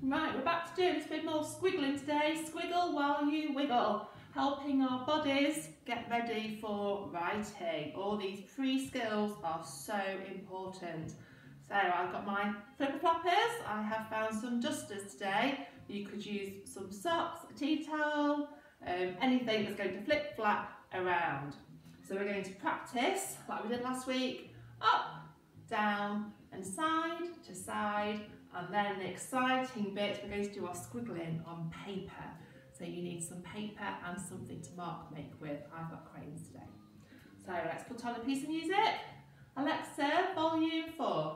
Right, we're back to doing this bit more squiggling today. Squiggle while you wiggle, helping our bodies get ready for writing. All these pre-skills are so important. So I've got my flipper floppers. I have found some dusters today. You could use some socks, a tea towel, anything that's going to flip flap around. So we're going to practice like we did last week, up, down and side to side. And then the exciting bit, we're going to do our squiggling on paper. So you need some paper and something to make with. I've got crayons today. So let's put on a piece of music. Alexa, volume 4.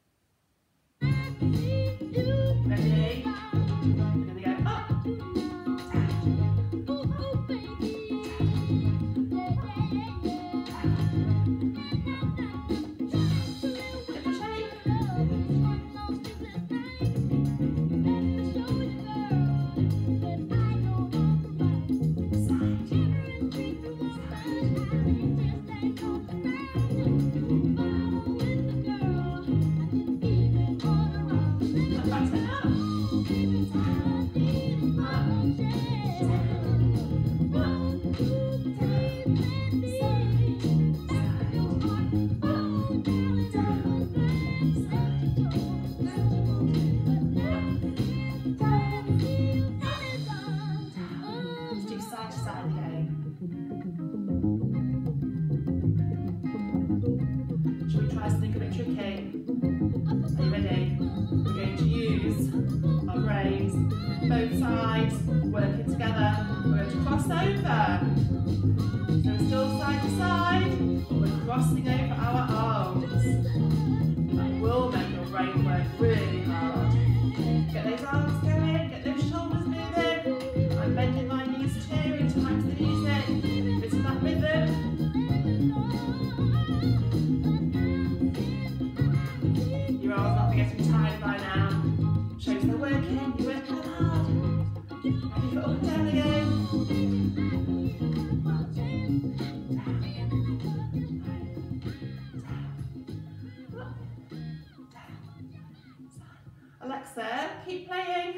Ready? We're going to go up, both sides, working together. We're going to cross over. So we're still side to side, but we're crossing over our arms. That will make your brain work really hard. Get those arms going, get those shoulders moving. I'm bending my knees too in time to the music. Bit of that rhythm. Your arms not be getting tired by now. Shows they're working, you're working hard. Ready for up and down again. Alexa, keep playing.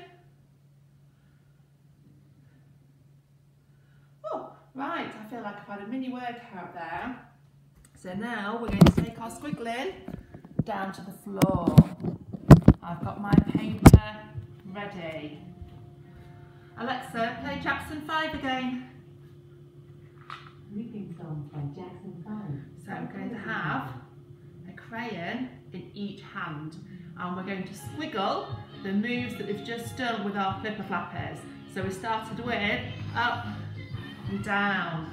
Oh, right, I feel like I've had a mini workout there. So now we're going to take our squiggling down to the floor. I've got my paper ready. Alexa, play Jackson 5 again. Reading song by Jackson 5. So I'm going to have a crayon in each hand and we're going to squiggle the moves that we've just done with our flipper flappers. So we started with up and down,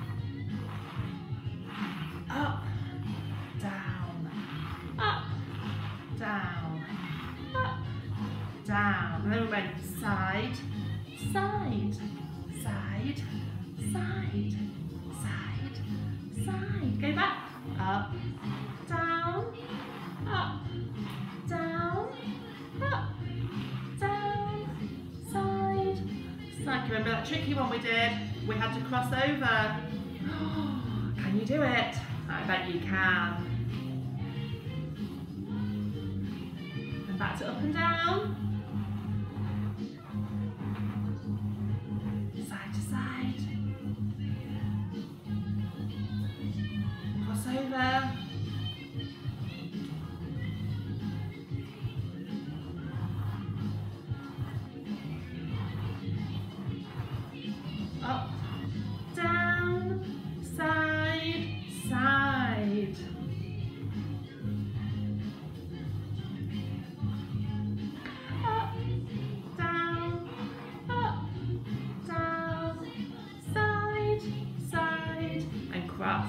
up, down, up, down, up, down. And then we went side, side, side, side, side, side. Go back. Up, down, up, down, up, down, side, side. Remember that tricky one we did? We had to cross over. Can you do it? I bet you can. And back to up and down. Side to side. Cross over. Up, down, side, side. Up, down, side, side, and cross.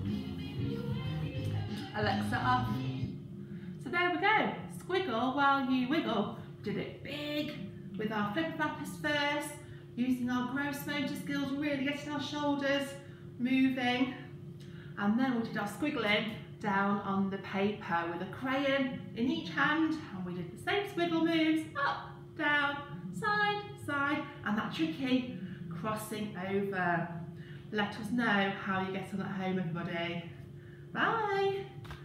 Alexa off. So there we go. Squiggle while you wiggle. Did it big with our flipper flappers first, using our gross motor skills, really getting our shoulders moving. And then we did our squiggling down on the paper with a crayon in each hand. And we did the same squiggle moves, up, down, side, side, and that tricky crossing over. Let us know how you get on at home, everybody. Bye.